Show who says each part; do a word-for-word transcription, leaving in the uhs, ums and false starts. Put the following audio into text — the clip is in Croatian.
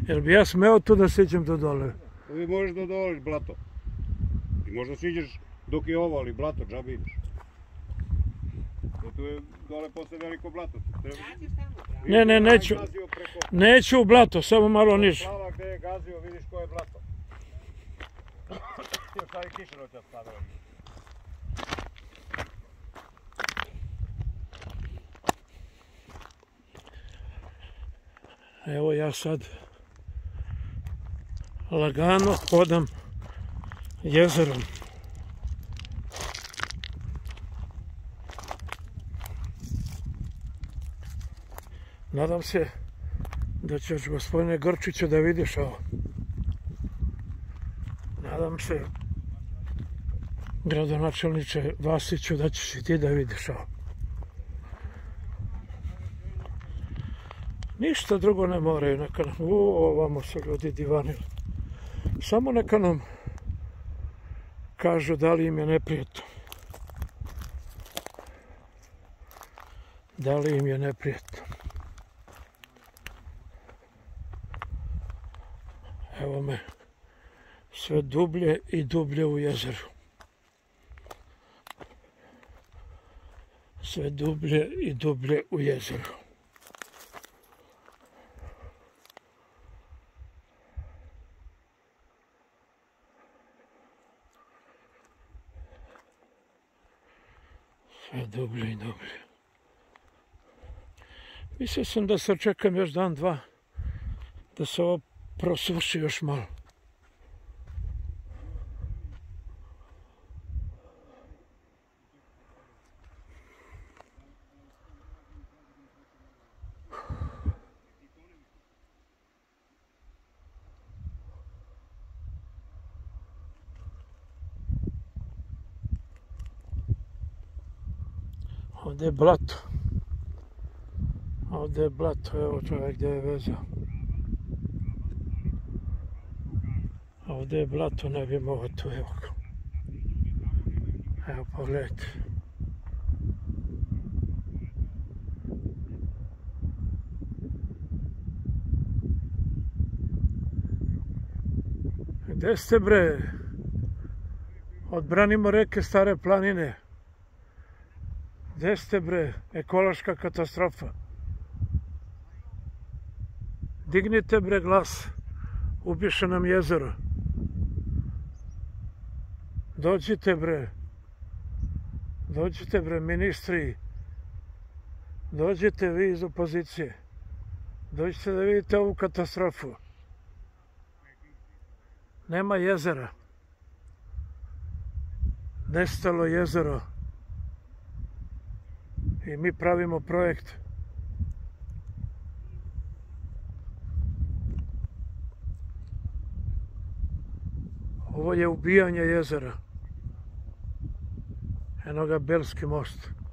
Speaker 1: Jel bi ja smeo tu da siđem do dole?
Speaker 2: Vi možeš da dovoliš blato. I možda siđeš dok je ovo, ali blato, džabe ideš. Tu je dole posle veliko blato.
Speaker 1: Ne, ne, neću. Neću u blato, samo malo niže.
Speaker 2: Slava gde je gazio, vidiš ko je blato. Još taj kiša noća spadao.
Speaker 1: Evo ja sad lagano hodam jezerom. Nadam se da ćeš, gospodine Grčiću, da vidiš ovo. Nadam se, gradonačelniče Vasiću, da ćeš i ti da vidiš ovo. Ništa drugo ne moraju, neka nam, uuu, ovamo su ljudi divanili. Samo neka nam kažu da li im je neprijatno. Da li im je neprijatno. Evo me, sve dublje i dublje u jezeru. Sve dublje i dublje u jezeru. Sve dublje i dublje. Mislio sam da sačekam još dan, dva, da se ovo prosuši još malo. Ovdje je blato. Ovdje je blato, evo čovjek gdje je vezao. Ovdje je blato, ne bi mogao tu, evo ga. Evo pogledajte. Gdje ste bre? Odbranimo reke Stare planine. Gdje ste bre? Ekološka katastrofa. Dignite bre glas. Ubiše nam jezero. Dođite bre. Dođite bre ministri. Dođite vi iz opozicije. Dođite da vidite ovu katastrofu. Nema jezera. Nestalo jezero. I mi pravimo projekt. Ovo je ubijanje jezera. Eno ga Belski most.